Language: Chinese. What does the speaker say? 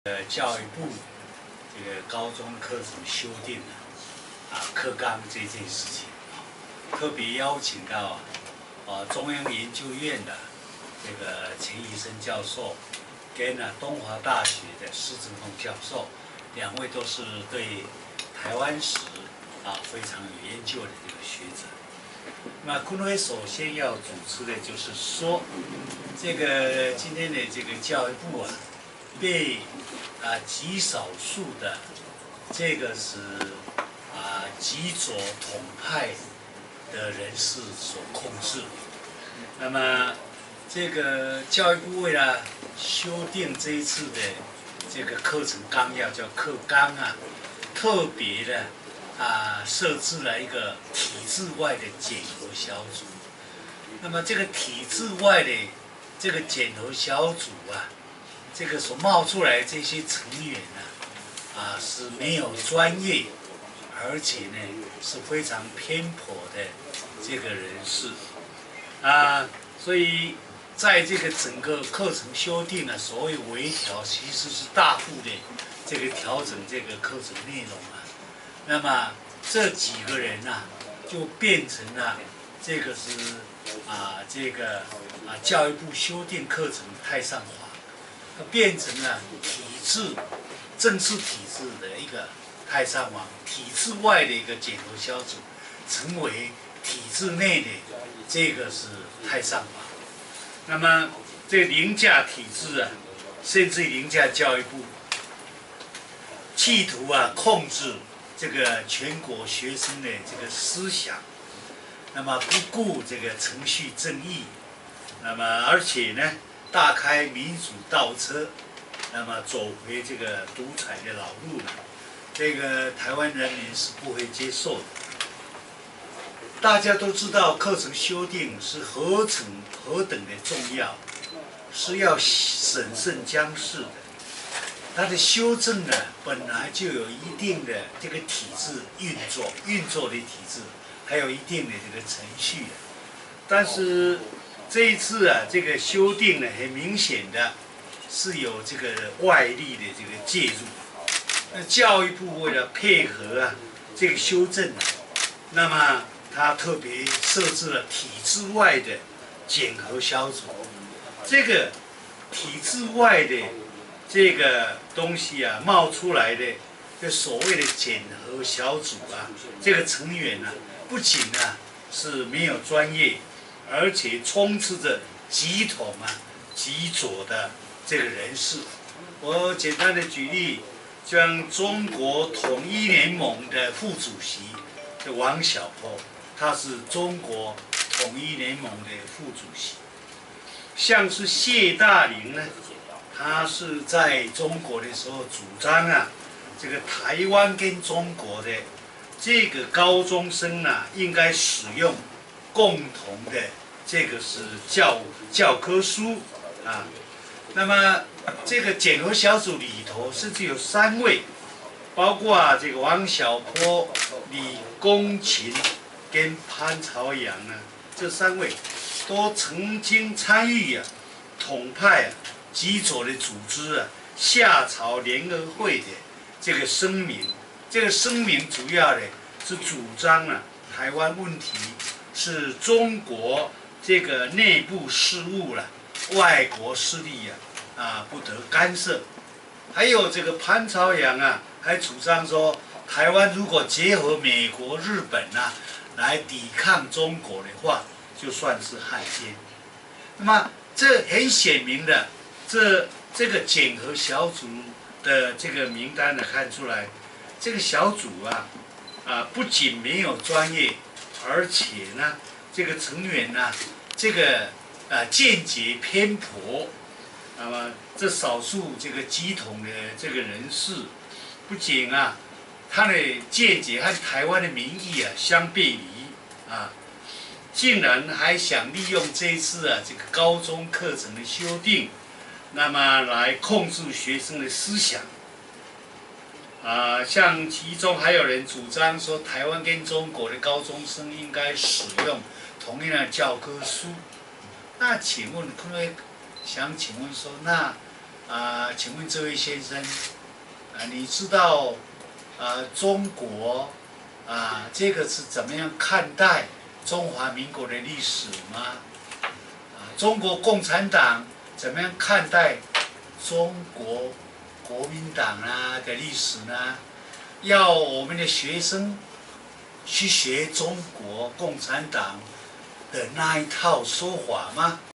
教育部这个高中课程修订课纲这件事情特别邀请到中央研究院的这个钱宜生教授，跟东华大学的施正凤教授，两位都是对台湾史非常有研究的这个学者。那昆辉首先要主持的就是说，这个今天的这个教育部被极少数的这个是极左统派的人士所控制。那么这个教育部为了修订这一次的这个课程纲要，叫课纲特别的设置了一个体制外的检核小组。那么这个体制外的这个检核小组这个所冒出来的这些成员是没有专业，而且呢是非常偏颇的这个人士所以在这个整个课程修订所谓微调，其实是大幅的这个调整这个课程内容那么这几个人就变成了这个是这个教育部修订课程太上皇。变成了正式体制的一个太上皇，体制外的一个检核小组，成为体制内的这个是太上皇。那么这个凌驾体制甚至凌驾教育部，企图控制这个全国学生的这个思想，那么不顾这个程序正义，那么而且呢大开民主倒车，那么走回这个独裁的老路这个台湾人民是不会接受的。大家都知道，课程修订是何等的重要，是要审慎将事的。它的修正本来就有一定的这个体制运作的体制，还有一定的这个程序但是这一次这个修订很明显的是有这个外力的这个介入。那教育部为了配合这个修正那么他特别设置了体制外的检核小组。这个体制外的这个东西冒出来的这所谓的检核小组这个成员不仅是没有专业，而且充斥着极统极左的这个人士。我简单的举例，像中国统一联盟的副主席王小波，他是中国统一联盟的副主席。像是谢大林他是在中国的时候主张这个台湾跟中国的这个高中生应该使用共同的这个是教科书那么这个检核小组里头甚至有3位，包括这个王小波、李公琴跟潘朝阳这3位都曾经参与统派极左的组织夏朝联合会的这个声明。这个声明主要的是主张台湾问题是中国这个内部事务外国势力不得干涉。还有这个潘朝阳还主张说，台湾如果结合美国、日本来抵抗中国的话，就算是汉奸。那么这很显明的，这个检核小组的这个名单看出来，这个小组不仅没有专业，而且这个成员这个见解偏颇。那么这少数这个极统的这个人士，不仅他的见解和台湾的民意相背离竟然还想利用这一次这个高中课程的修订，那么来控制学生的思想像其中还有人主张说，台湾跟中国的高中生应该使用同样的教科书。那请问各位，想请问说，那请问这位先生，你知道中国这个是怎么样看待中华民国的历史吗？中国共产党怎么样看待中国国民党的历史呢？要我们的学生去学中国共产党的那一套说法吗？